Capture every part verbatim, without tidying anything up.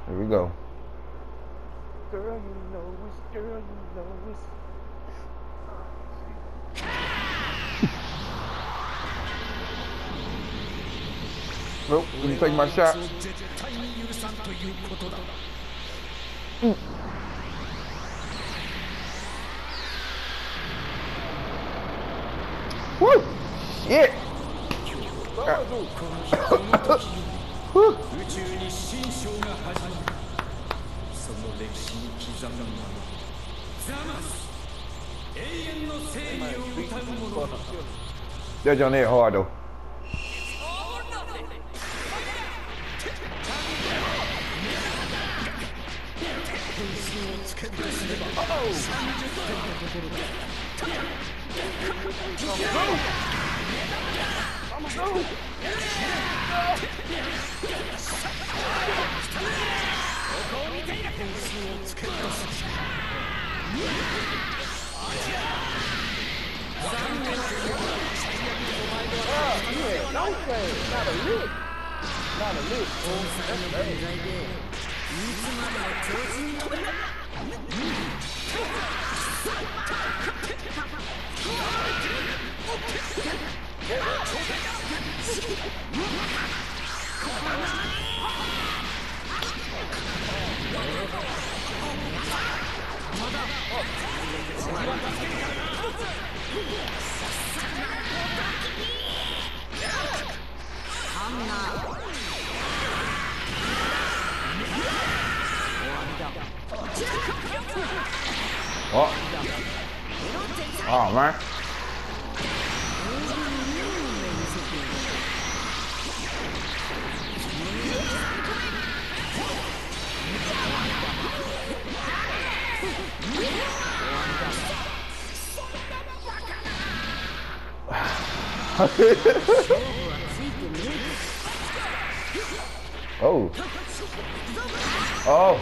Here we go. Girl, you know it's, girl, you know it's. Nope, let me take my shot. Mm. Woo! Shit! Woo! That joint ain't hard though. Don't say it. Not a lick. Not a lick. That's bad. Oh. Oh man. Oh. Oh.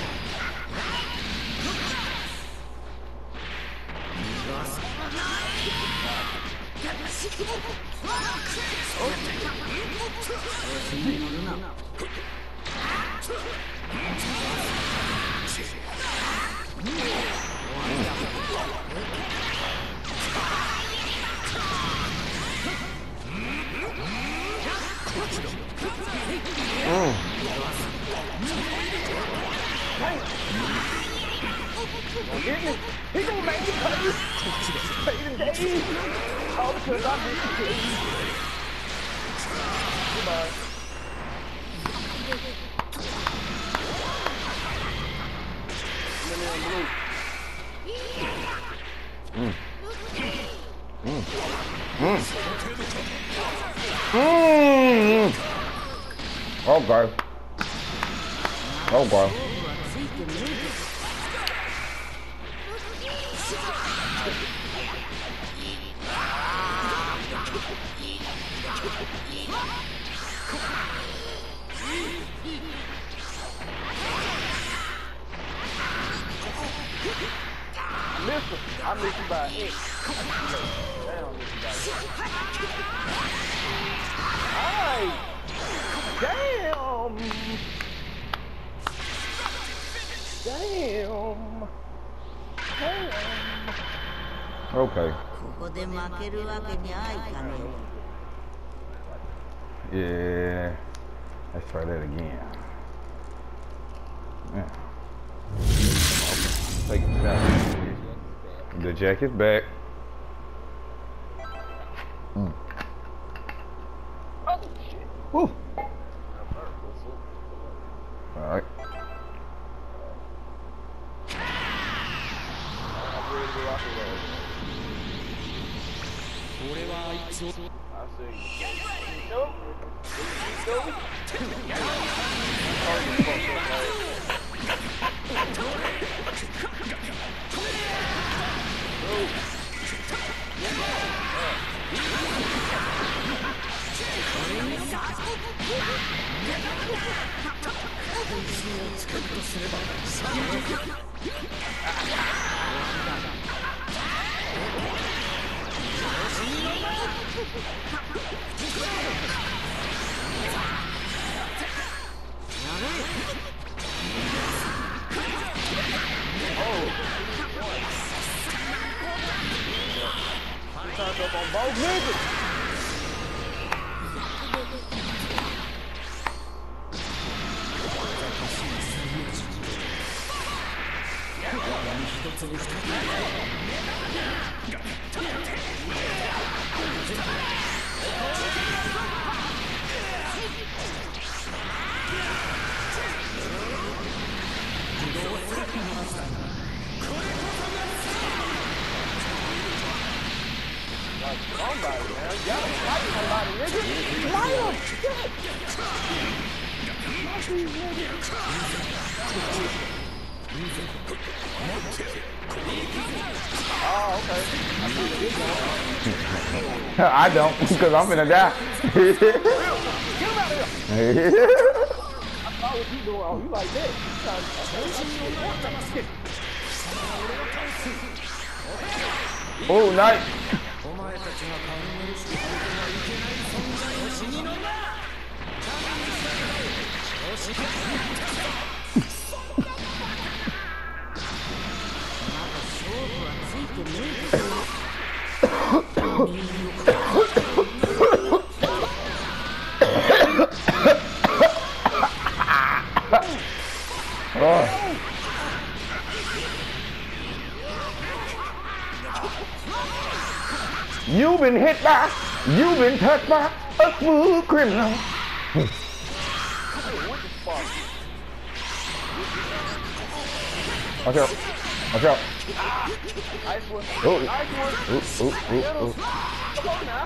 Mm. He gonna make you pay. Pay the day. All because I missed it. Goodbye. Mm. Mm. Mm. Mm. Okay. Okay. Listen, I miss you by eight. Damn, miss you by eight. Alright. Damn. Damn. Damn. Okay. Yeah. Let's try that again. Yeah. Take it back. The jacket back. Mm. Oh, shit. Woo. All right. I'm ready to rock and roll. I see you. Nope. Nope. both niggas. Somebody, man. Y'all fighting a lot of niggas. Light them. Shit. Not these niggas. Oh, okay. I don't, because I'm gonna die. Get him out of here. I saw what you doing. Oh, you like that. Oh, nice. Oh. You've been hit by, you've been touched by a smooth criminal. Watch out. Watch out. Nice one. Oh. Nice one. Ooh, ooh, ooh, ooh. Come on now.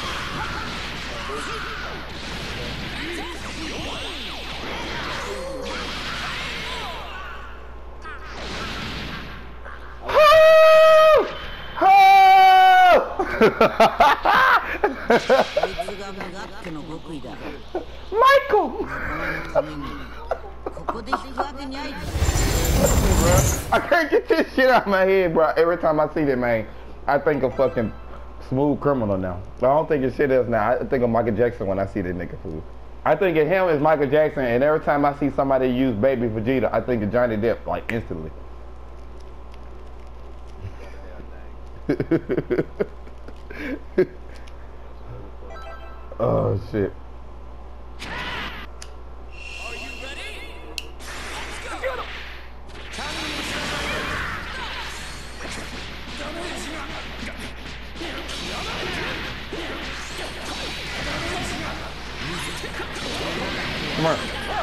Michael! I can't get this shit out of my head, bro. Every time I see that, man, I think of fucking Smooth Criminal now. I don't think of shit else now. I think of Michael Jackson when I see that nigga fool. I think of him as Michael Jackson, and every time I see somebody use Baby Vegeta, I think of Johnny Depp, like, instantly. Oh, shit. Are you ready? Let's go! Come on.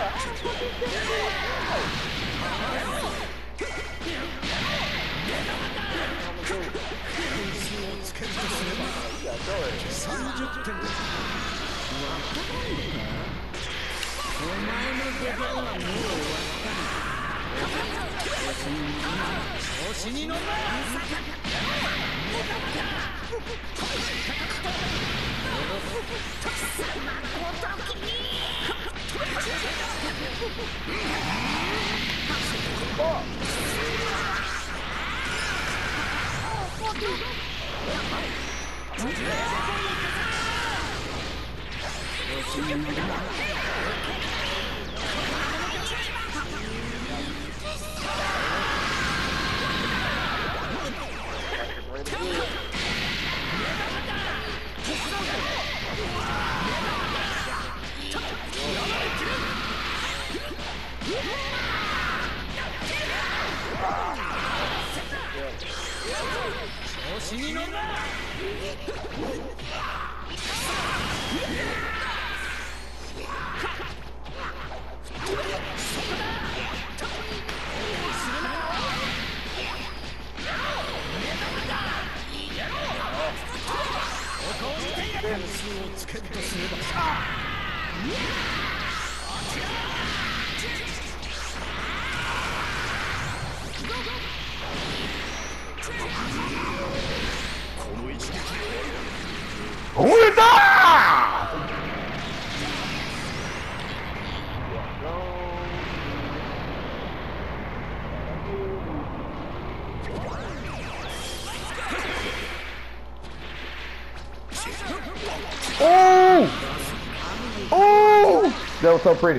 That was so pretty.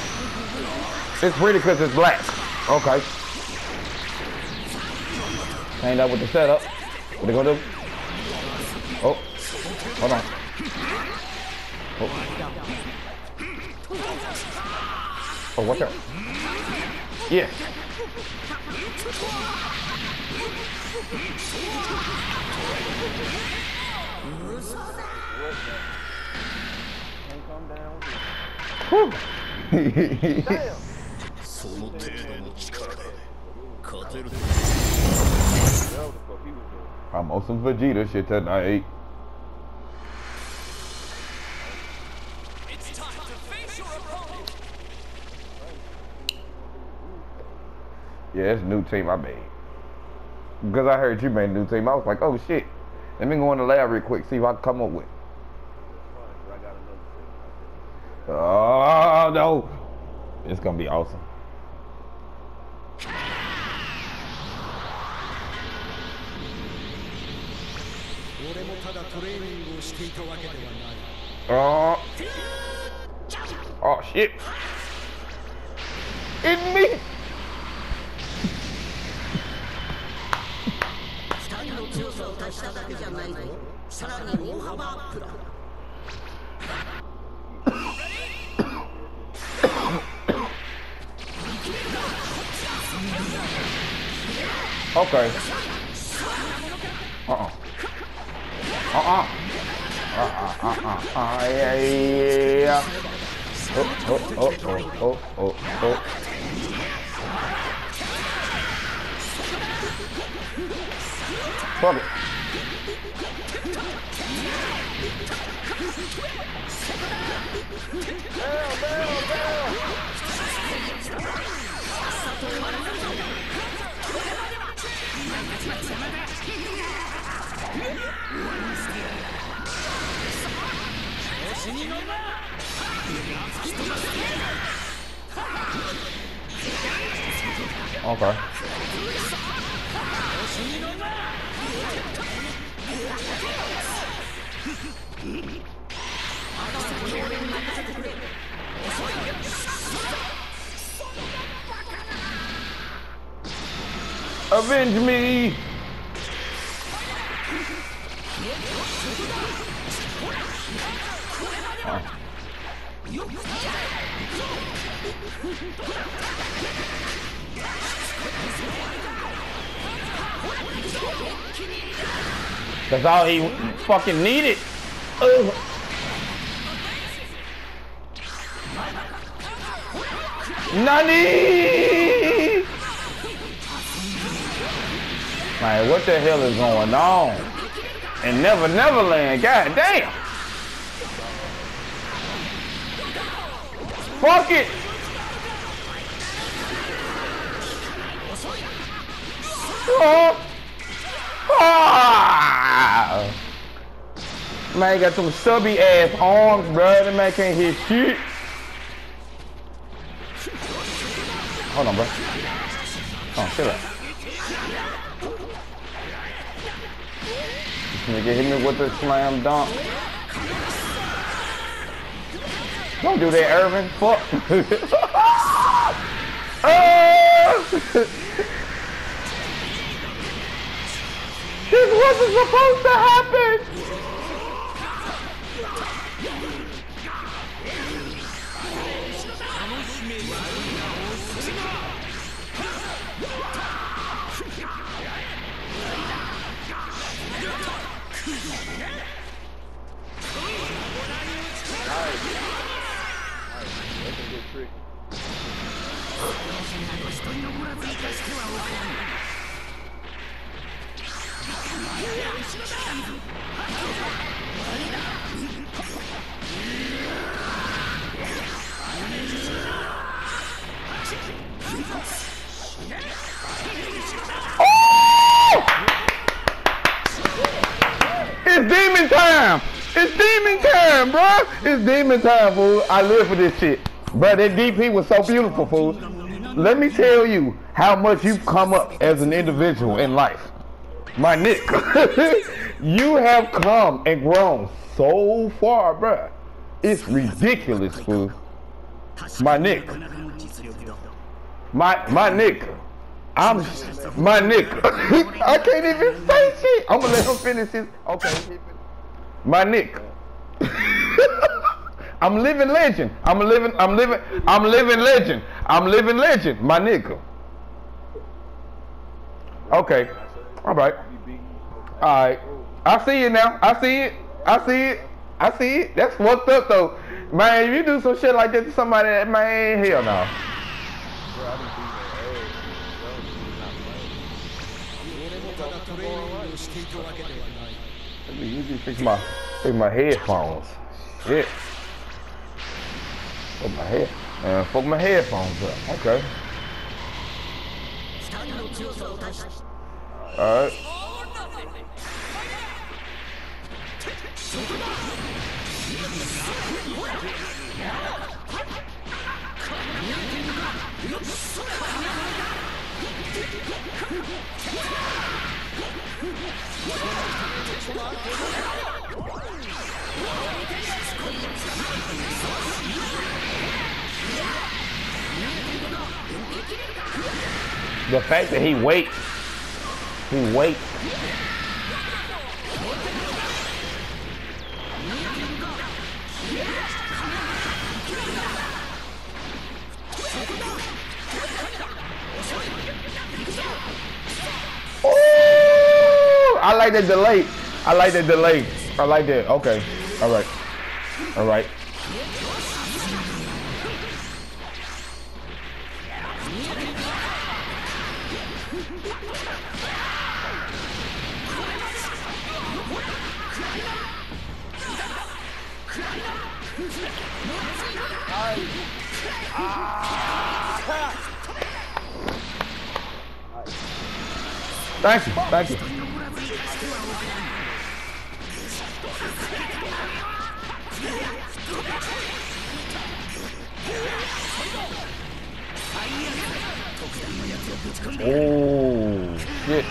It's pretty because it's black. Okay. Ain't that with the setup? What they gonna do? Oh. Hold on. Oh, oh watch out. Yeah. Whew. I'm on some Vegeta shit tonight. It's time to face your opponent. Yeah, it's a new team I made. Because I heard you made a new team, I was like, oh shit. Let me go in the lab real quick, see what I can come up with. Oh no. It's gonna be awesome. Oh. Oh shit. It's me. Okay. Uh-uh. Uh-uh. Uh-uh. Uh-uh. Uh, yeah, yeah. Oh, oh, oh, oh, oh, oh, oh. Fuck it. Down, down, down. Okay. Avenge me! Oh. That's all he fucking needed. Ugh. Nani! Man, what the hell is going on? And Never Neverland, god damn! Fuck it! Oh. Ah. Man, got some stubby ass arms, bro. That man can't hit shit. Hold on, bro. Oh, chill out. This nigga hit me with the slam dunk. Don't do that, Irvin. Fuck. Oh! This wasn't supposed to happen! It's demon time! It's demon time, bro! It's demon time, fool. I live for this shit. Bro, that D P was so beautiful, fool. Let me tell you how much you've come up as an individual in life. My Nick, you have come and grown so far, bro. It's ridiculous, fool. My Nick. My, my Nick. I'm, my Nick. I can't even say shit. I'm gonna let him finish his, okay. My Nick. I'm living legend. I'm living. I'm living. I'm living legend. I'm living legend. My nigga. Okay. All right. All right. I see it now. I see it. I see it. I see it. That's fucked up though, man. If you do some shit like that to somebody, man, hell no. You just fix my, fix my headphones. Shit. Fuck my head. Man, fuck my headphones up. Okay. Alright. The fact that he waits, he waits. Oh, I like that delay. I like that delay. I like that. Okay. All right. All right. Thank you. Thank you. Oh, shit.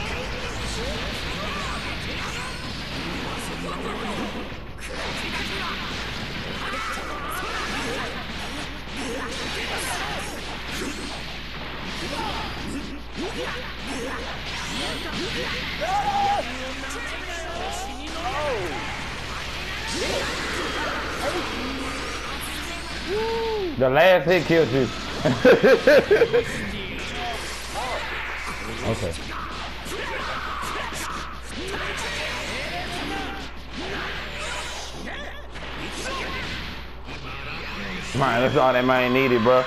The last hit killed you. Okay. Man, that's all that man needed, bro.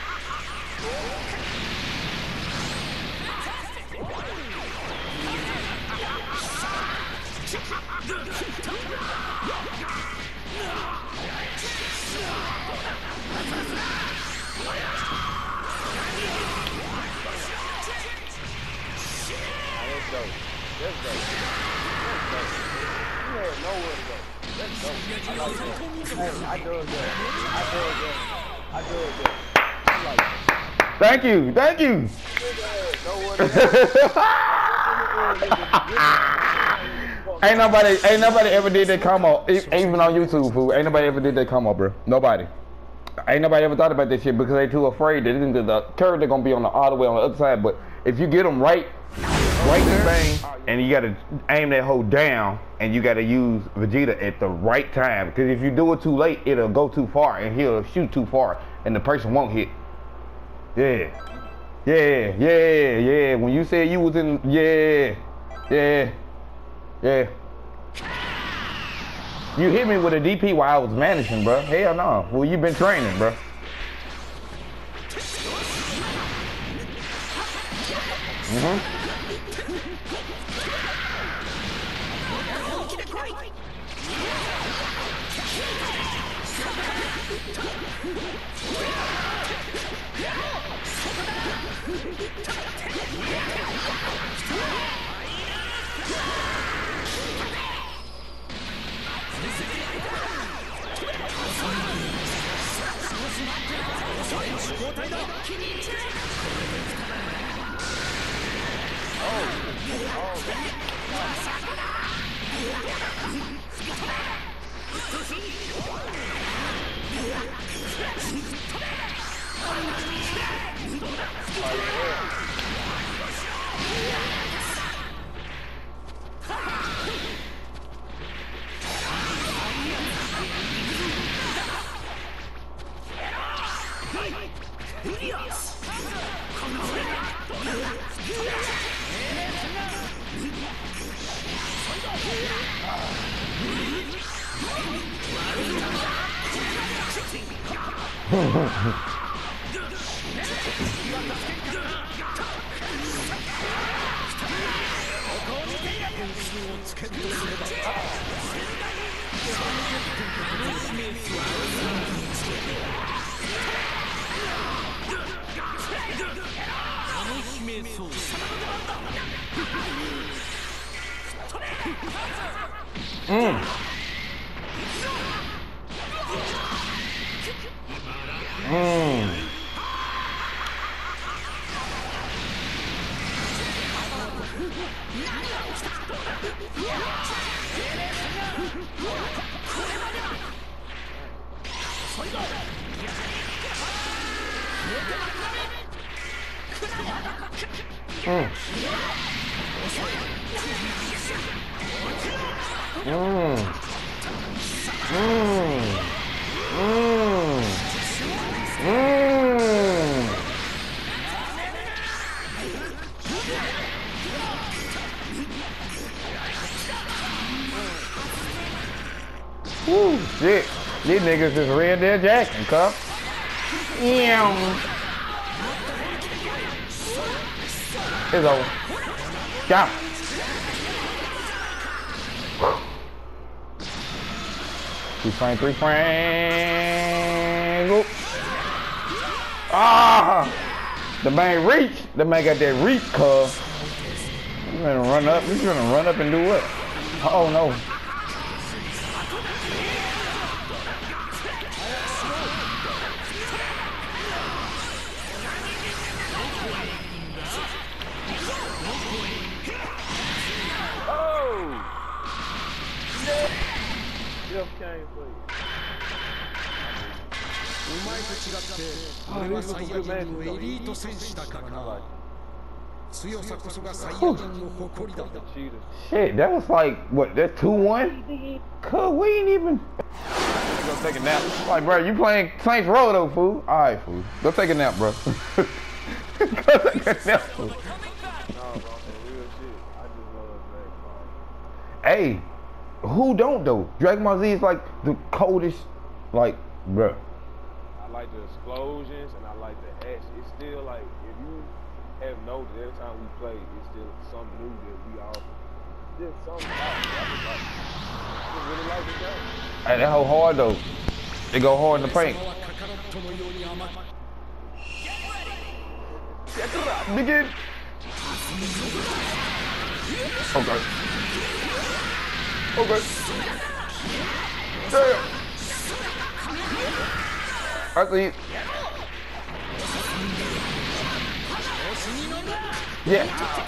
Thank you, thank you. Ain't nobody, ain't nobody ever did that combo, even on YouTube, fool. Ain't nobody ever did that combo, bro. Nobody. Ain't nobody ever thought about this shit because they too afraid that the character gonna be on the all the way on the other side. But if you get them right, right the thing, and you gotta aim that hoe down, and you gotta use Vegeta at the right time. Because if you do it too late, it'll go too far, and he'll shoot too far, and the person won't hit. Yeah, yeah, yeah, yeah. When you said you was in, yeah, yeah, yeah. You hit me with a D P while I was managing, bro. Hell no. Well, you been training, bro. Mm-hmm. Mm. Mm. Mm. Mm. Mm. Mm. Mm. Woo, shit. These niggas is Red Dead Jackson, cup. Yeah. It's over. Got him. Two frame, three frame. Oop. Ah! The man reach. The man got that reach, cuz. You gonna run up. You gonna run up and do what? Oh no. Jeff came for you. お前と違って俺はサイヤ人のエリート戦士だからな。強さこそがサイヤ人の誇りだ。 Shit, that was like, what, that's two one? Cuz, we ain't even... Go take a nap. Like, bro, you playing Saints Row though, fool. Alright, fool. Go take a nap, bro. Go take a nap, fool. No, bro, for real shit. I just love Dragon Ball. Hey, who don't though? Dragon Ball Z is like the coldest, like, bro. I like the explosions and I like the action. It's still like, if you have noticed, every time we play, it's still something new that we all, just something out. I just like, I just really like the game. Hey, that whole hard though. They go hard in the paint. Nigga. Okay. Okay. Damn. I see you. Yeah.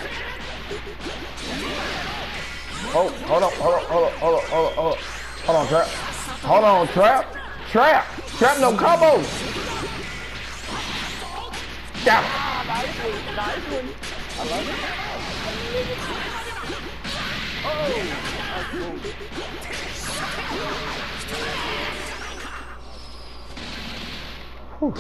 Oh, hold on, hold on, hold on, hold on, hold on, hold on. Hold on, Trap. Hold on, Trap. Trap. Trap no combo. Got him. Nice one, nice one. I love it. Oh, Whew.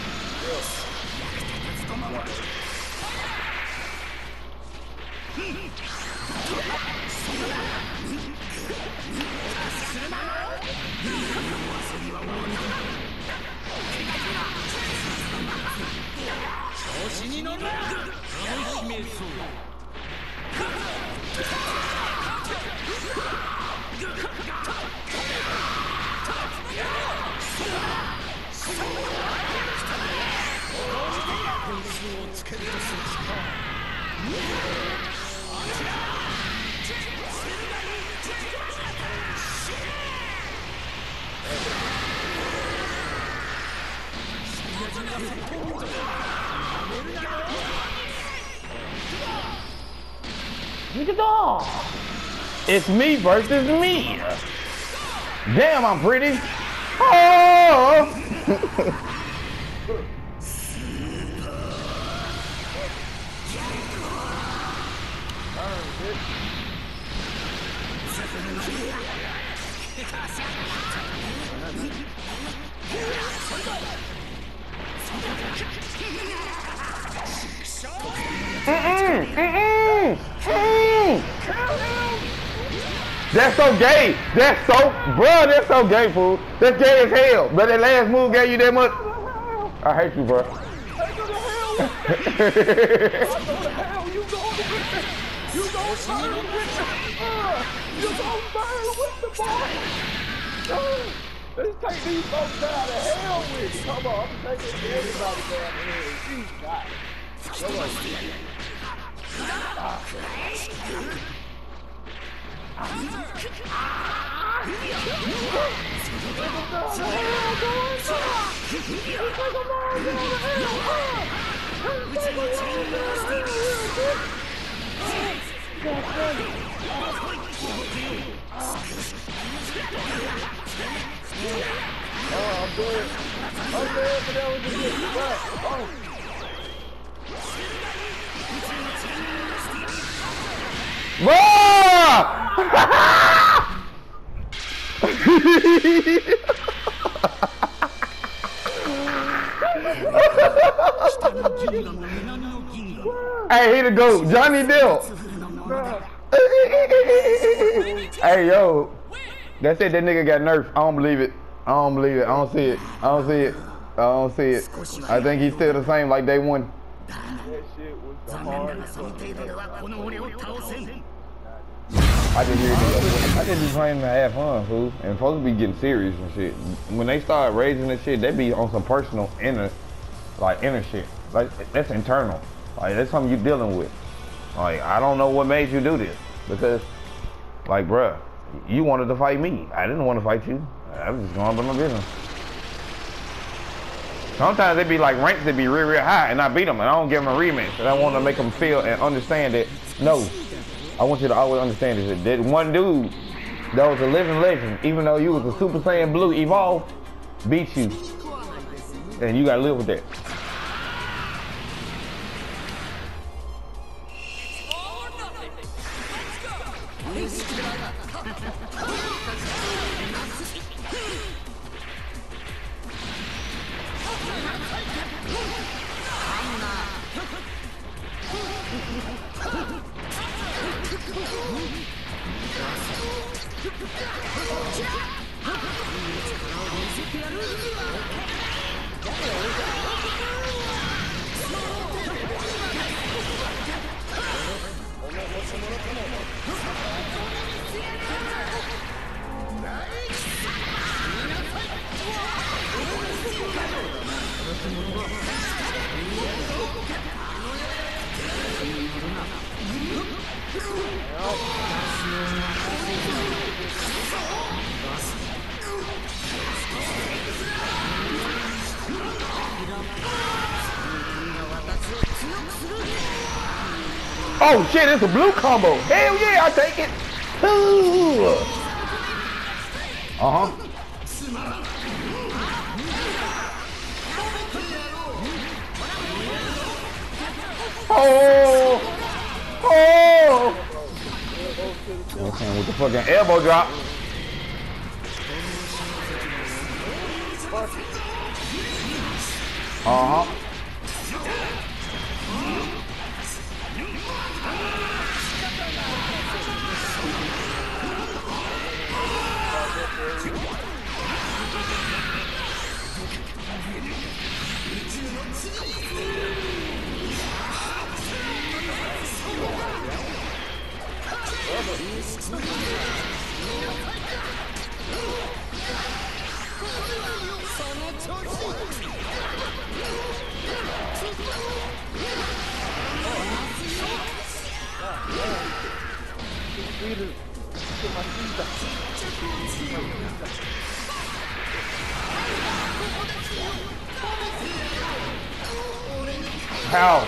Look at that. It's me versus me. Damn, I'm pretty. Oh! Mm-mm, mm-mm, mm. That's so gay. That's so, bro. That's so gay, fool. That's gay as hell. But that last move gave you that much. I hate you, bro. Go to hell. You go with it. You go burn with the uh, You go burn with the boy. Uh, let's take these folks down to hell with you. Come on, I'm taking everybody down to hell. You got it. Come on. Ah. Oh, I'm good. I'm good, but that was a good spot. Oh. Whoa! Hey, here to go, Johnny Depp. Hey, yo, that's it. That nigga got nerfed. I don't believe it. I don't believe it. I don't see it. I don't see it. I don't see it. I think he's still the same like day one. That shit was the hardest. I just hear this. I just be playing to have fun, fool, and supposed to be getting serious and shit. When they start raising this shit, they be on some personal inner, like inner shit. Like that's internal. Like that's something you dealing with. Like I don't know what made you do this because, like, bruh, you wanted to fight me. I didn't want to fight you. I was just going about my business. Sometimes they be like ranks that be real, real high, and I beat them, and I don't give them a rematch. And I want to make them feel and understand that no. I want you to always understand this. That one dude that was a living legend, even though you was a Super Saiyan Blue Evolved, beat you. And you gotta live with that. All or nothing. Let's go. Oh shit, it's a blue combo. Hell yeah, I take it. Uh-huh. Oh! Oh! Okay, with the fucking elbow drop. Uh-huh. How?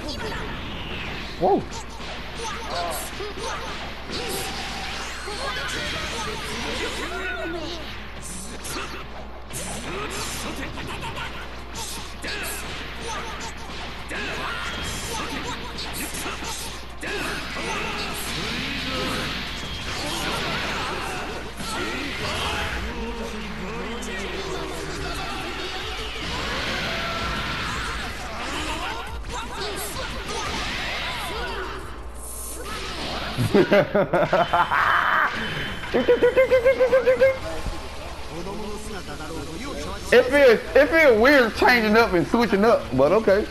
Whoa. It feels it feels weird changing up and switching up, but okay.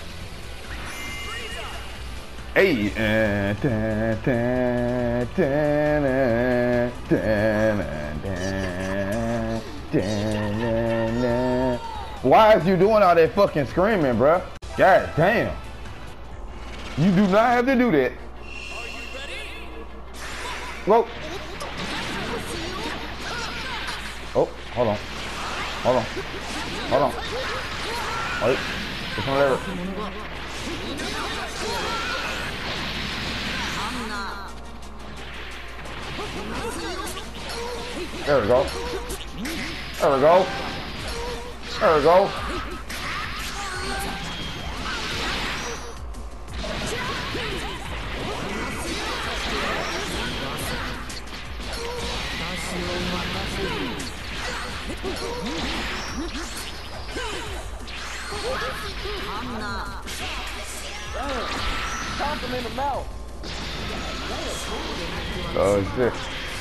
Hey, uh, dun, dun, dun, dun, dun, dun, dun, dun. Why is you doing all that fucking screaming, bruh? God damn. You do not have to do that. Whoa. Oh, hold on. Hold on. Hold on. Wait. This one there. There we go. There we go. There we go. Stomp him in the mouth. Oh shit.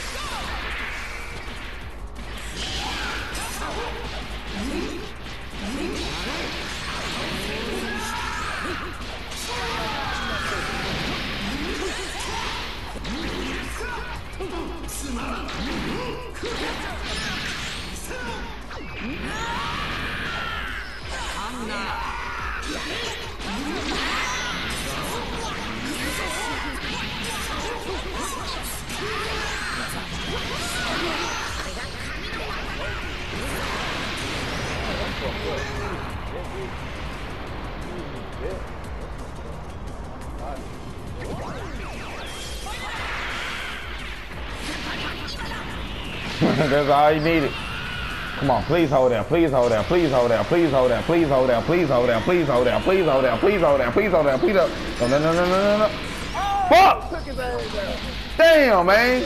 That's all you needed. Come on, please hold down, please hold down, please hold down, please hold down, please hold down, please hold down, please hold down, please hold down, please hold down, please hold down, please hold down. No, no, no, no, no, no, no. Fuck! Damn, man.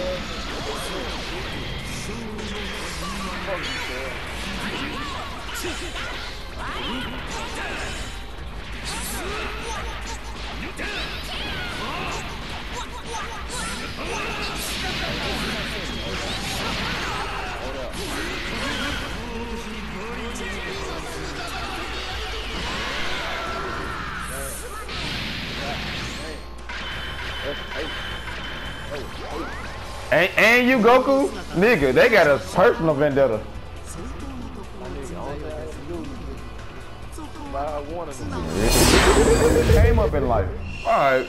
And, and you Goku, nigga, they got a personal vendetta. Came up in life. Alright.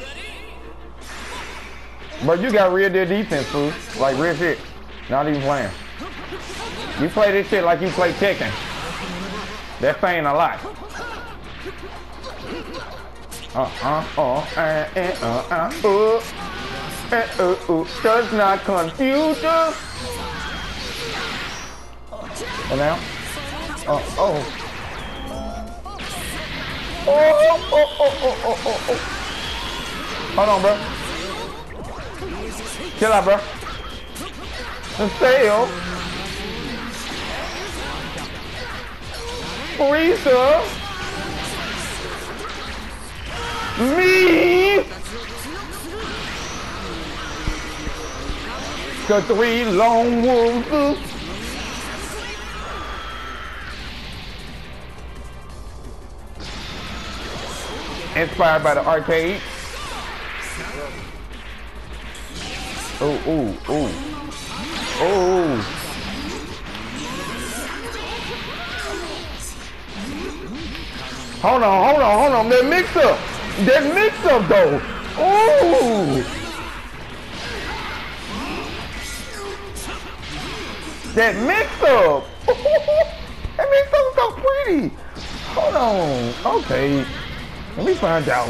But you got real deal defense, fool. Like real shit. Not even playing. You play this shit like you play Tekken. That's saying a lot. Uh uh uh uh uh uh uh. Uh, uh, uh, does not confuse you. And now? Oh, oh. Oh, oh, oh, oh, oh, oh, oh, oh. Hold on, bro. Chill out, bro. The sail. Frieza. Me. The three lone wolves. Inspired by the arcade. Oh, ooh, ooh. Oh. Hold on, hold on, hold on. That mix up. That mix up though. Ooh. That mix up. That mix up is so pretty. Hold on. Okay. Let me find out.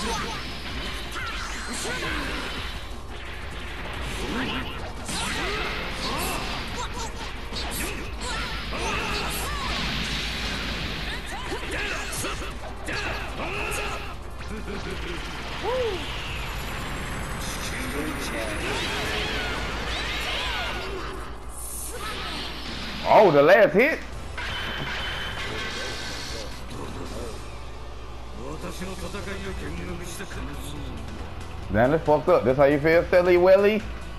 Oh, the last hit? Damn, that's fucked up. That's how you feel, Silly Willy?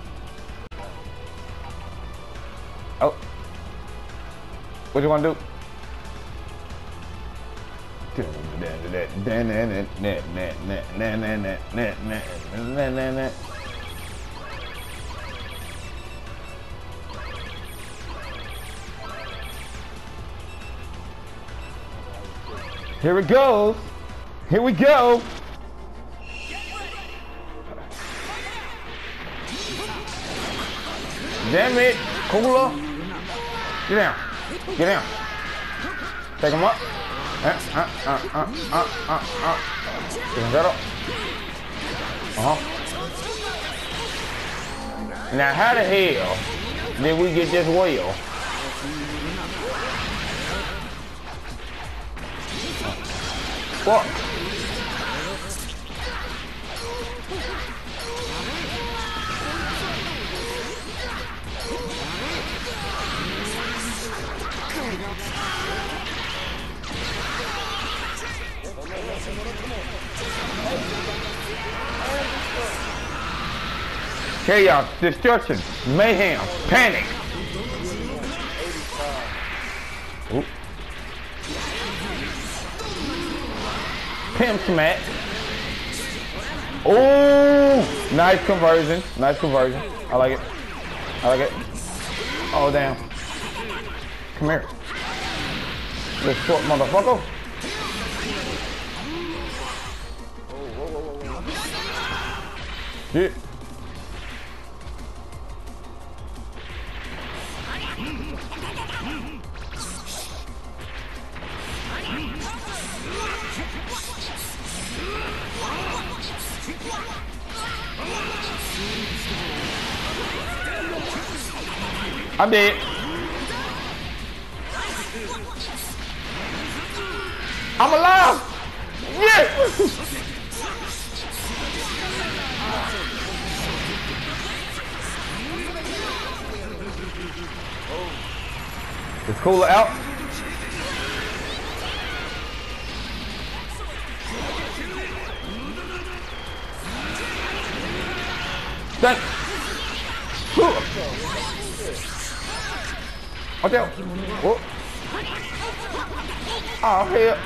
Oh. What you want to do? Here it goes. Here we go. Damn it. Cooler. Get down. Get down. Take him up. Uh, uh, uh, uh, uh, uh, uh. Get him up. Uh-huh. Now, how the hell did we get this wheel? What? Chaos, destruction, mayhem, panic. Oop. Pimp smack. Oh, nice conversion. Nice conversion. I like it. I like it. Oh, damn. Come here. This short motherfucker. Shit. I'm dead. I'm alive. Yes. Is Cooler out? That. Watch out. Oh. Oh, hell.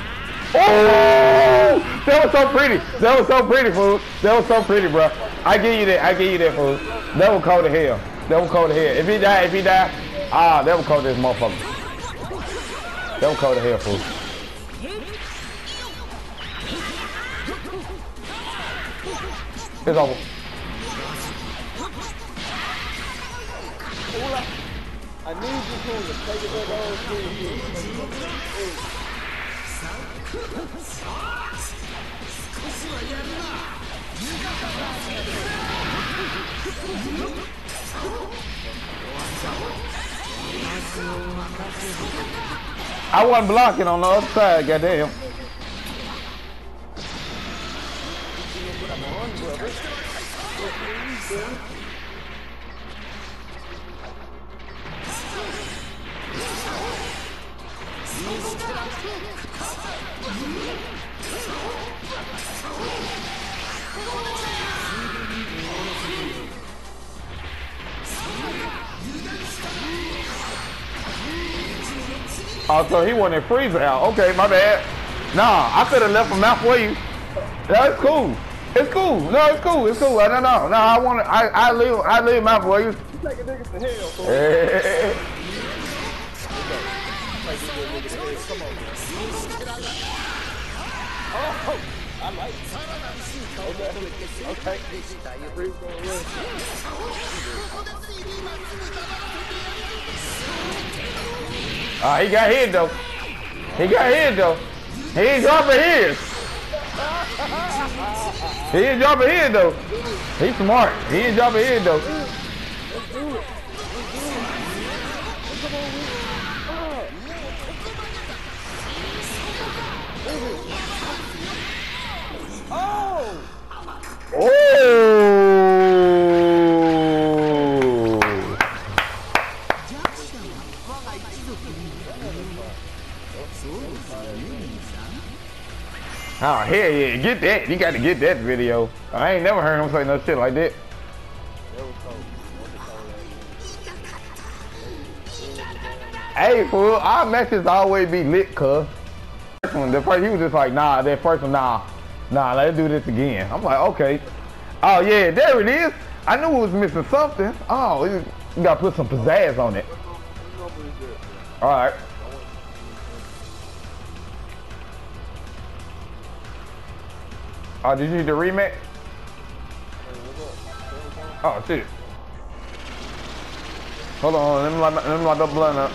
Oh! That was so pretty. That was so pretty, fool. That was so pretty, bro. I give you that. I give you that, fool. That was cold to hell. That was cold to hell. If he died, if he died, ah, that was cold to this motherfucker. That was cold to hell, fool. It's over. I need you to take it back on screen. I wasn't blocking on the other side, goddamn. Oh, so he wanted freezer out. Okay, my bad. Nah, I could have left him out for you. That's cool. It's cool. No, it's cool. It's cool. No, no, no. I want to. I, I leave. I leave him out for you. You take a nigga to hell, fool. Hey. Come on, man. Oh, I like it. Okay. Okay. Freeze gonna win. Ah, he got hit though. He got hit though. He ain't dropping his. He ain't dropping in though. He's smart. He ain't dropping in though. Oh! Oh! Oh, hell yeah, get that. You got to get that video. I ain't never heard him say no shit like that. Hey, fool, our matches always be lit, cuz. First one, the first, he was just like, nah, that first one, nah, nah, let's do this again. I'm like, okay. Oh, yeah, there it is. I knew it was missing something. Oh, you, you got to put some pizzazz on it. All right. Oh, did you need the rematch? Oh, shit. Hold on, let me light, let me light the blunt up.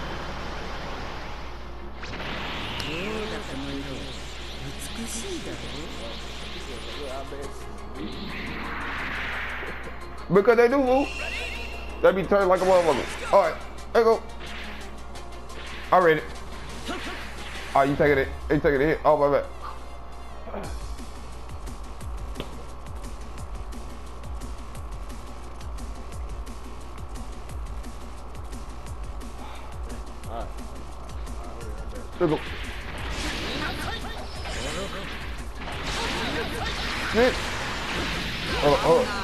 Because they do move. They be turned like a motherfucker. Alright, there you go. I read it. Oh, you taking it. You taking it hit. Oh, my bad. There you go. Shit. Oh, oh.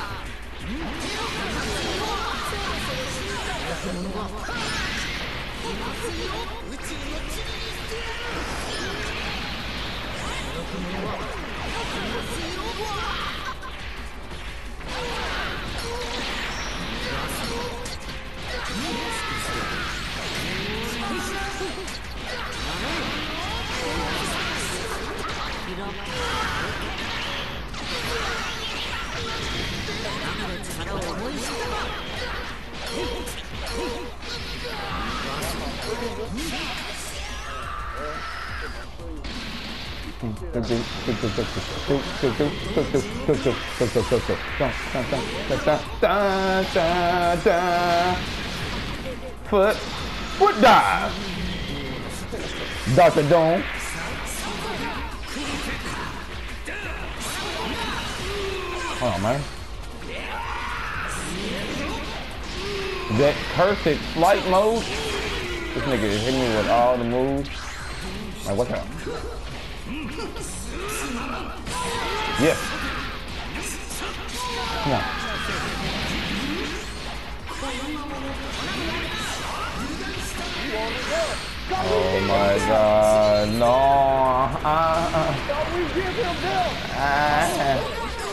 Foot, foot dive. Doctor Doom. Hold on, man. That cursed flight mode. This nigga is hitting me with all the moves. Like, what's up? Yes. Come on. Oh my God, no. Uh, Don't we give him belt? uh.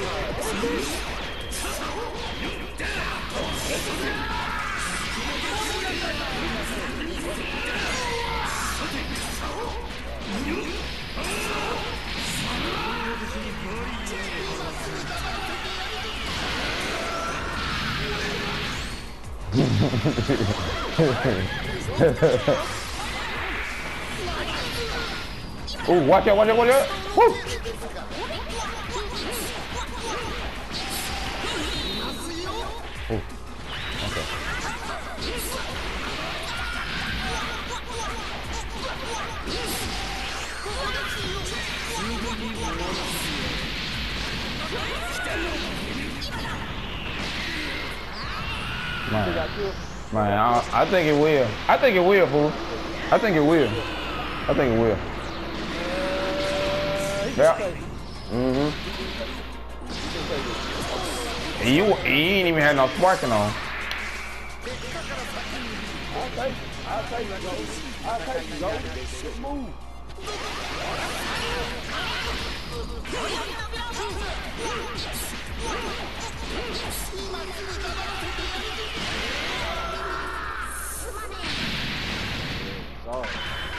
Oh, watch out, watch out, watch out. Woo. Oh, okay. Man, man I, I think it will. I think it will, fool. I think it will. I think it will. Yeah. Mm-hmm. You, you ain't even had no sparking on. I'll take it. I'll take it, go. I'll take it, go. Good move. Sorry.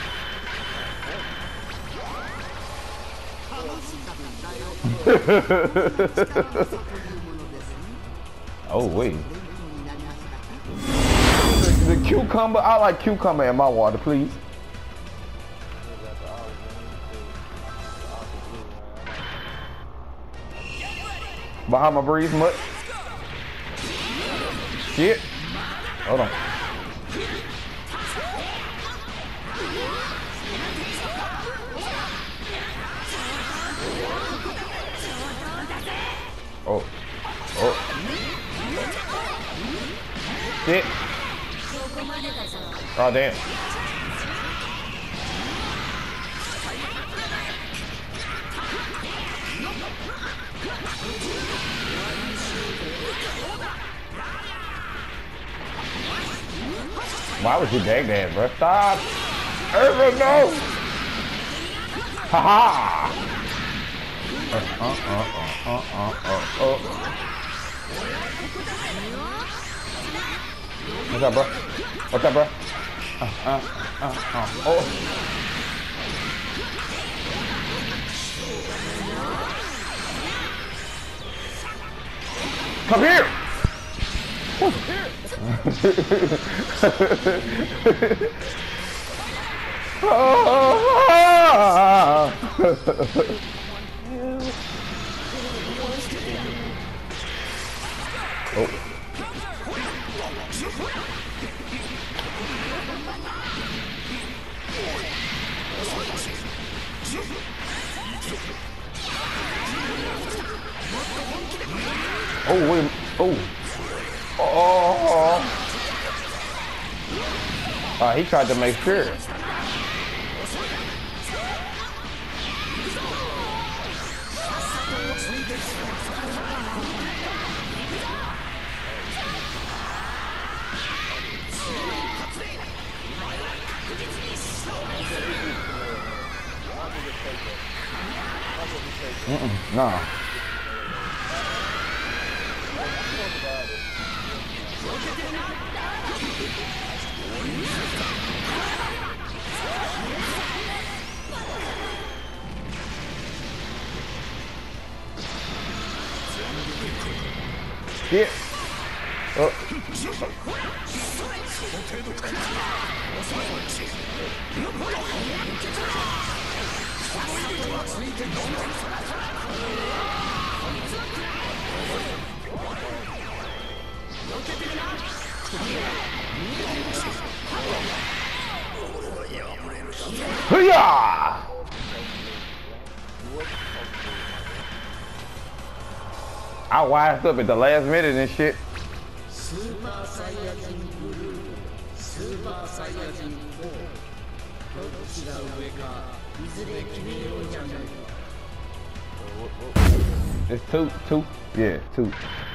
Oh wait. The, the cucumber, I like cucumber in my water, please. Bahama Breeze much. Shit. Hold on. Oh. Oh. Shit. Oh, damn. Why would you beg that, bro? Stop! Irvin, no! Ha ha! Uh, uh, uh, uh, uh, uh, uh. What's up, bro? What's up, bro? Uh, uh, uh, uh, oh. Come here! Come here! Oh. Oh, wait. Oh. Oh. Uh, he tried to make sure. Mm-mm, nah. Shit. Oh. Hoo-yah! I wised up at the last minute and shit. Super Saiyajin Blue, Super Saiyajin four. どっちが上か、いずれ決めようじゃないか。 It's two, two, yeah, two.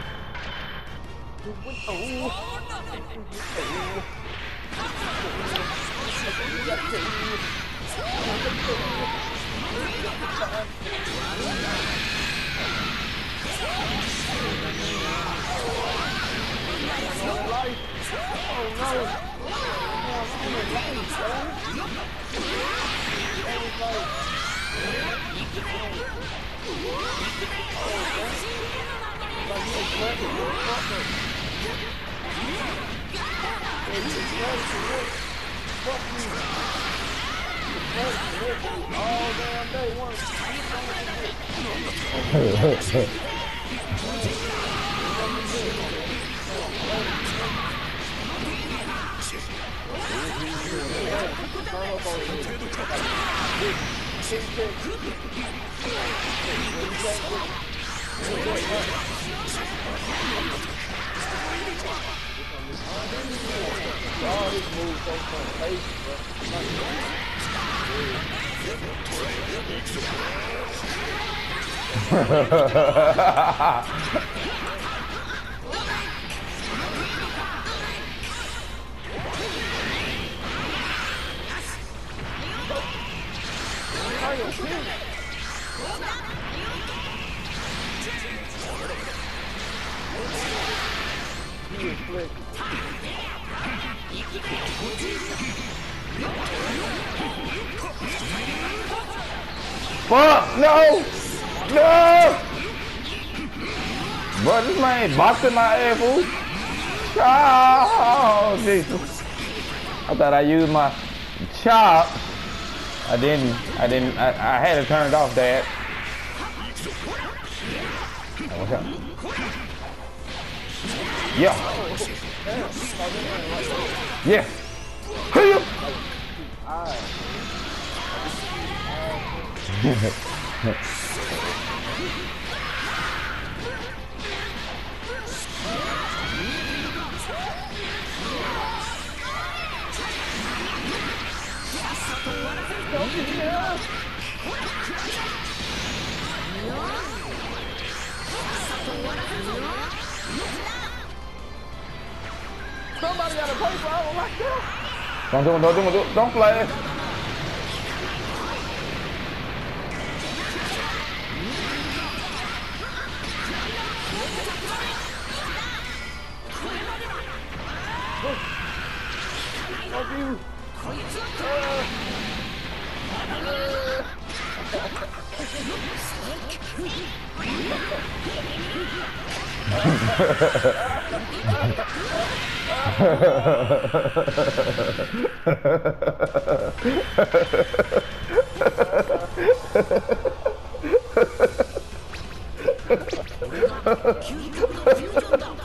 Fuck, no! No! Bro, this man boxing my ass, fool. Oh, Jesus. I thought I used my chop. I didn't, I didn't, I, I had it turned off, Dad. Watch out. Yeah. Yeah. Hey. Somebody got a play, bro. Like that. Don't do it, don't do it, don't play. Fuck you. Q カットフュージョンだ